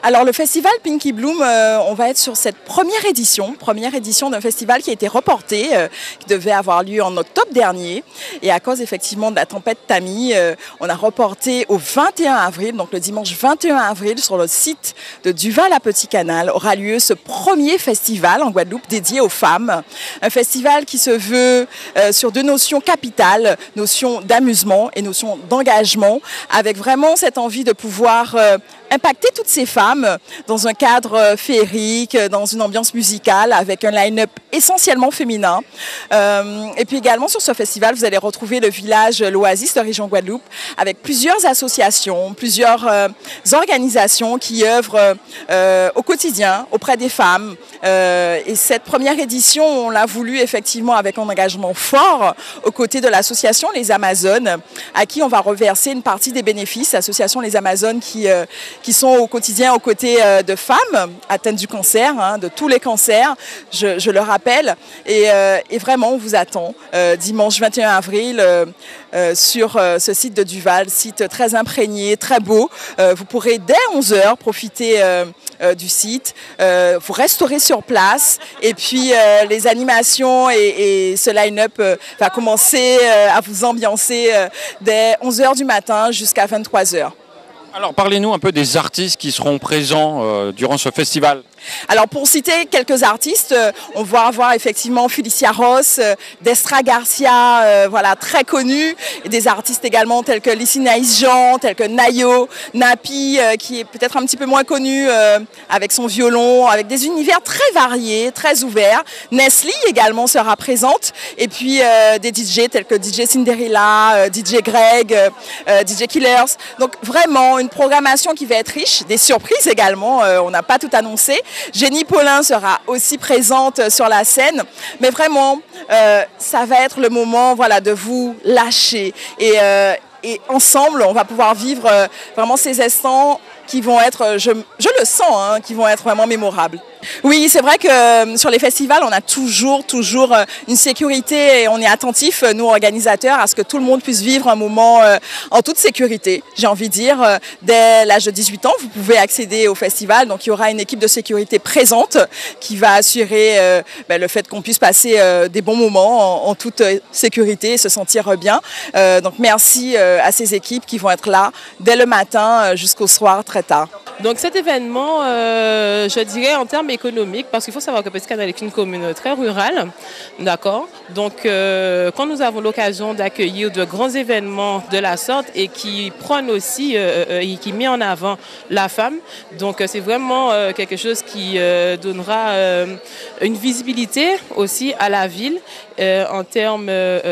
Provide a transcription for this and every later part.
Alors le festival Pinky Bloom, on va être sur cette première édition d'un festival qui a été reporté, qui devait avoir lieu en octobre dernier. Et à cause effectivement de la tempête Tammy, on a reporté au 21 avril, donc le dimanche 21 avril, sur le site de Duval à Petit Canal, aura lieu ce premier festival en Guadeloupe dédié aux femmes. Un festival qui se veut sur deux notions capitales, notion d'amusement et notion d'engagement, avec vraiment cette envie de pouvoir impacter toutes ces femmes dans un cadre féerique, dans une ambiance musicale, avec un line-up essentiellement féminin. Et puis également sur ce festival, vous allez retrouver le village L'Oasis de région Guadeloupe, avec plusieurs associations, plusieurs organisations qui œuvrent au quotidien auprès des femmes. Et cette première édition, on l'a voulu effectivement avec un engagement fort aux côtés de l'association Les Amazones, à qui on va reverser une partie des bénéfices. L'association Les Amazones qui sont au quotidien aux côtés de femmes atteintes du cancer, de tous les cancers, je le rappelle. Et vraiment, on vous attend dimanche 21 avril sur ce site de Duval, site très imprégné, très beau. Vous pourrez dès 11h profiter du site, vous restaurer sur place. Et puis les animations et ce line-up va commencer à vous ambiancer dès 11h du matin jusqu'à 23h. Alors parlez-nous un peu des artistes qui seront présents durant ce festival. Alors pour citer quelques artistes, on va avoir effectivement Felicia Ross, Destra Garcia, voilà, très connus, et des artistes également tels que Lissy Naïs Jean, tels que Nayo, Napi, qui est peut-être un petit peu moins connu avec son violon, avec des univers très variés, très ouverts. Nestlé également sera présente, et puis des DJ tels que DJ Cinderella, DJ Greg, DJ Killers. Donc vraiment une programmation qui va être riche, des surprises également, on n'a pas tout annoncé. Jenny Paulin sera aussi présente sur la scène, mais vraiment, ça va être le moment, voilà, de vous lâcher. Et ensemble, on va pouvoir vivre vraiment ces instants qui vont être, je le sens, qui vont être vraiment mémorables. Oui, c'est vrai que sur les festivals, on a toujours une sécurité et on est attentif, nous organisateurs, à ce que tout le monde puisse vivre un moment en toute sécurité. J'ai envie de dire, dès l'âge de 18 ans, vous pouvez accéder au festival. Donc il y aura une équipe de sécurité présente qui va assurer le fait qu'on puisse passer des bons moments en toute sécurité et se sentir bien. Donc merci à ces équipes qui vont être là dès le matin jusqu'au soir très tard. Donc cet événement, je dirais en termes économiques, parce qu'il faut savoir que Petit Canal est une commune très rurale, d'accord. Donc quand nous avons l'occasion d'accueillir de grands événements de la sorte et qui prônent aussi et qui met en avant la femme, donc c'est vraiment quelque chose qui donnera une visibilité aussi à la ville en termes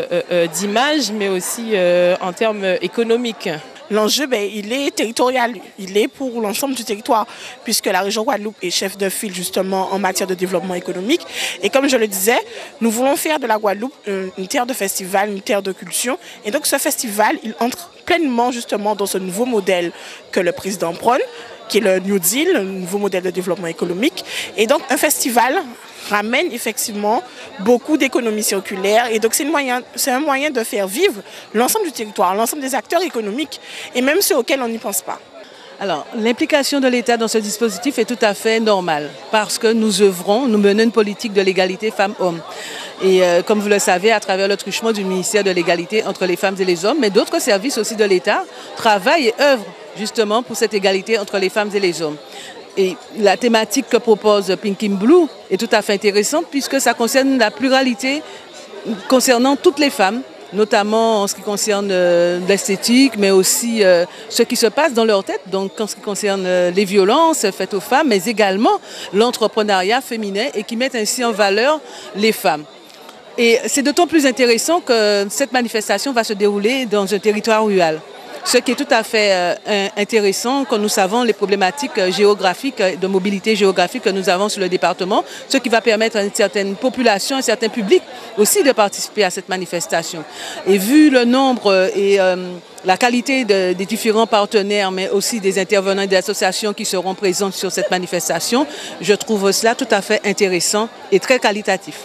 d'image, mais aussi en termes économiques. L'enjeu, il est territorial, il est pour l'ensemble du territoire, puisque la région Guadeloupe est chef de file justement en matière de développement économique. Et comme je le disais, nous voulons faire de la Guadeloupe une terre de festival, une terre de culture. Et donc ce festival, il entre pleinement justement dans ce nouveau modèle que le président prône, qui est le New Deal, le nouveau modèle de développement économique. Et donc un festival ramène effectivement beaucoup d'économies circulaires et donc c'est un moyen de faire vivre l'ensemble du territoire, l'ensemble des acteurs économiques et même ceux auxquels on n'y pense pas. Alors, l'implication de l'État dans ce dispositif est tout à fait normale parce que nous menons une politique de l'égalité femmes-hommes. Et comme vous le savez, à travers le truchement du ministère de l'égalité entre les femmes et les hommes, mais d'autres services aussi de l'État travaillent et œuvrent justement pour cette égalité entre les femmes et les hommes. Et la thématique que propose Pinky Bloom est tout à fait intéressante puisque ça concerne la pluralité concernant toutes les femmes, notamment en ce qui concerne l'esthétique, mais aussi ce qui se passe dans leur tête, donc en ce qui concerne les violences faites aux femmes, mais également l'entrepreneuriat féminin et qui met ainsi en valeur les femmes. Et c'est d'autant plus intéressant que cette manifestation va se dérouler dans un territoire rural. Ce qui est tout à fait intéressant quand nous savons les problématiques géographiques, de mobilité géographique que nous avons sur le département, ce qui va permettre à une certaine population, à un certain public aussi de participer à cette manifestation. Et vu le nombre et la qualité des différents partenaires, mais aussi des intervenants et des associations qui seront présents sur cette manifestation, je trouve cela tout à fait intéressant et très qualitatif.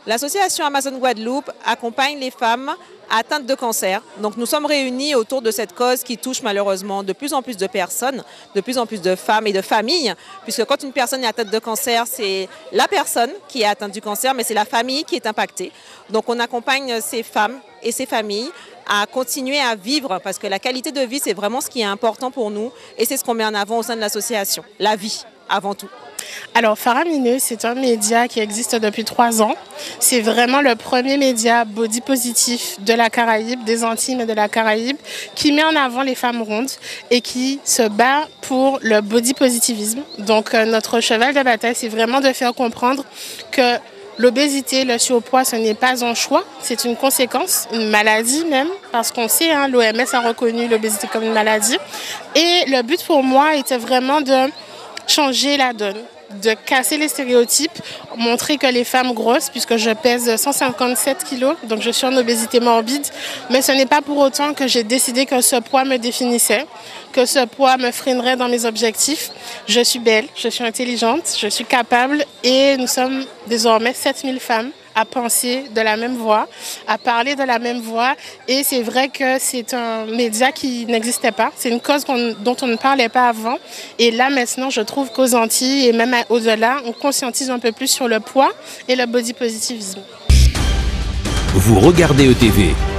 L'association Amazon Guadeloupe accompagne les femmes atteintes de cancer. Donc nous sommes réunis autour de cette cause qui touche malheureusement de plus en plus de personnes, de plus en plus de femmes et de familles, puisque quand une personne est atteinte de cancer, c'est la personne qui est atteinte du cancer, mais c'est la famille qui est impactée. Donc on accompagne ces femmes et ces familles à continuer à vivre, parce que la qualité de vie, c'est vraiment ce qui est important pour nous, et c'est ce qu'on met en avant au sein de l'association, la vie avant tout. Alors, Faramineux, c'est un média qui existe depuis 3 ans. C'est vraiment le premier média body positif de la Caraïbe, des Antilles et de la Caraïbe, qui met en avant les femmes rondes et qui se bat pour le body positivisme. Donc, notre cheval de bataille, c'est vraiment de faire comprendre que l'obésité, le surpoids, ce n'est pas un choix, c'est une conséquence, une maladie même, parce qu'on sait, l'OMS a reconnu l'obésité comme une maladie. Et le but pour moi était vraiment de changer la donne, de casser les stéréotypes, montrer que les femmes grosses, puisque je pèse 157 kilos, donc je suis en obésité morbide, mais ce n'est pas pour autant que j'ai décidé que ce poids me définissait, que ce poids me freinerait dans mes objectifs. Je suis belle, je suis intelligente, je suis capable et nous sommes désormais 7000 femmes à penser de la même voix, à parler de la même voix. Et c'est vrai que c'est un média qui n'existait pas. C'est une cause dont on ne parlait pas avant. Et là, maintenant, je trouve qu'aux Antilles et même au-delà, on conscientise un peu plus sur le poids et le body positivisme. Vous regardez ETV.